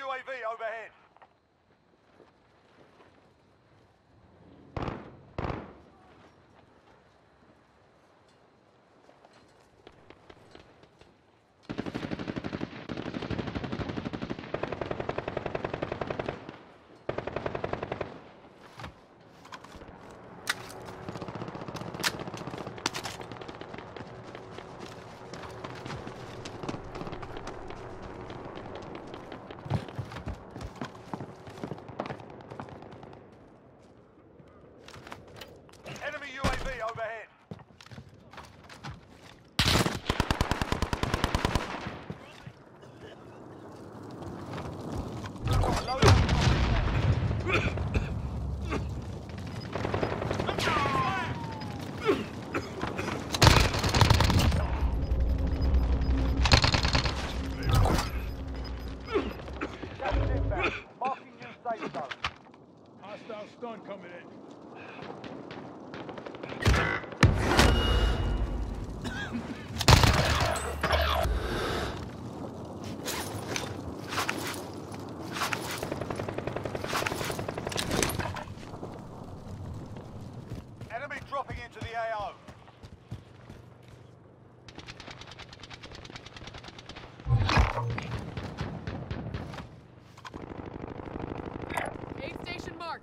UAV overhead. Enemy UAV overhead. Marking new safe zone. Hostile stun coming in. Enemy dropping into the AO. Aid station marked.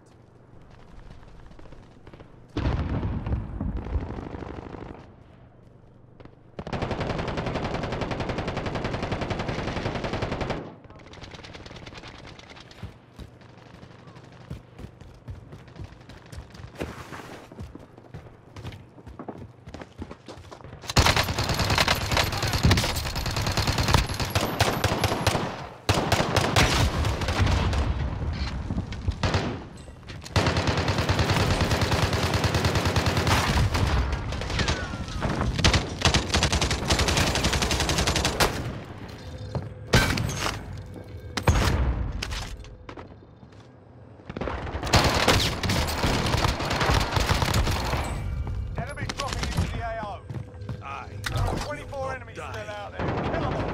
Enemy dropping into the AO. There are 24 enemies still out there. Kill 'em all.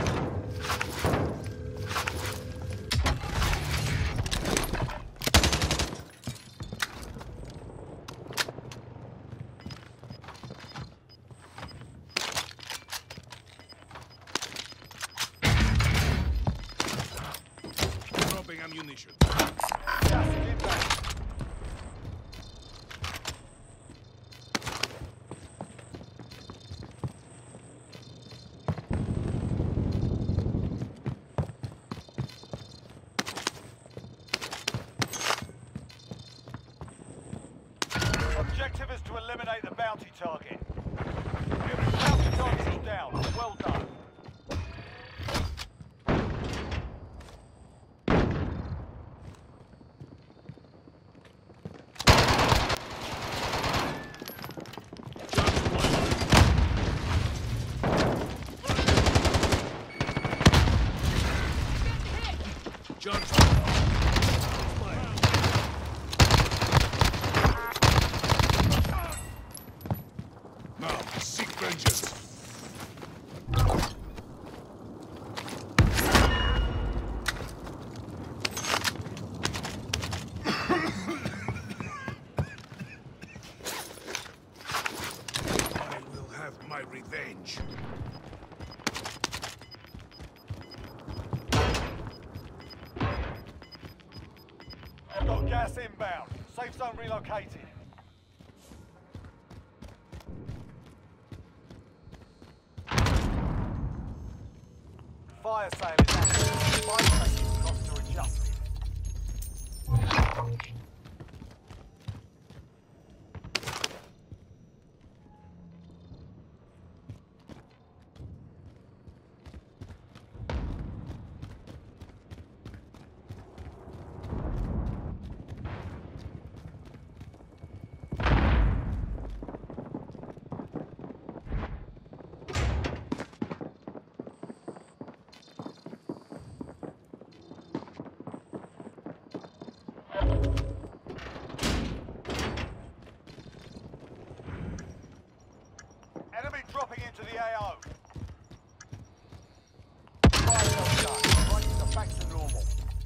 Dropping ammunition. Gas is inbound. Objective is to eliminate the bounty target. Bounty target is down. Well done. John. Now, seek vengeance. I will have my revenge. I've got gas inbound. Safe zone relocated. Fire sale is active. Fire station costs are adjusted. Enemy dropping into the AO. Fire sale done. Right to the back to normal.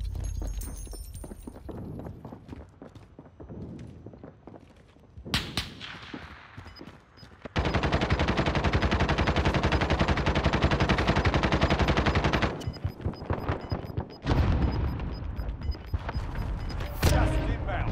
Gas is inbound.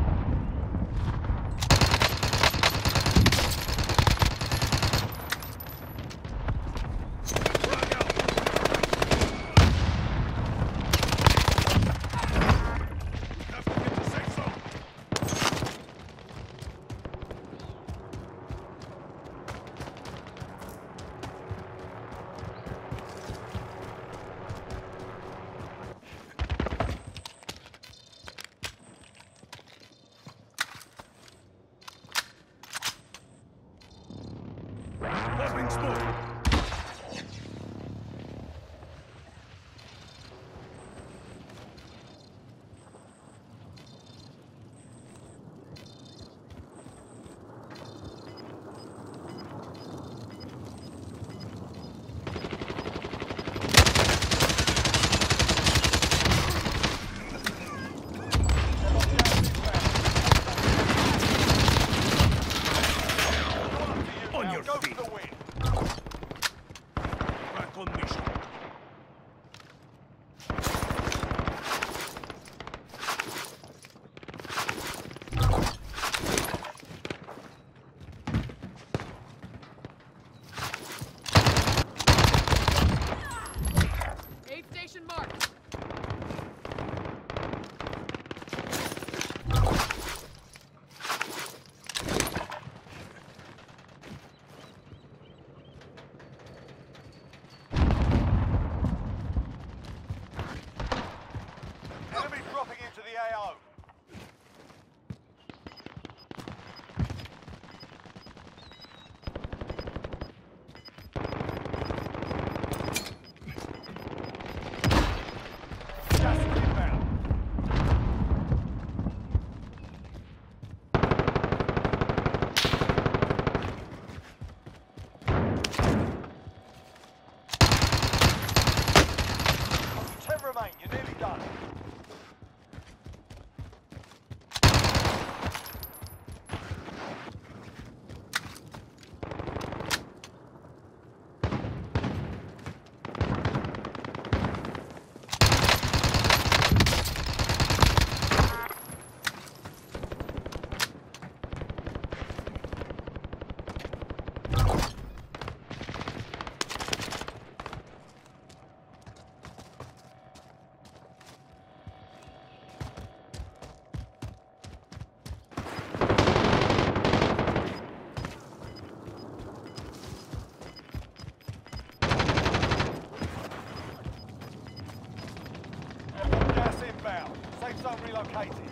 Popping smoke. On your Go feet. for the win. Back on mission. Aid station marked. Enemy dropping into the AO. Gas is inbound. Only 10 remain. You're nearly done. Gas inbound. Safe zone relocated.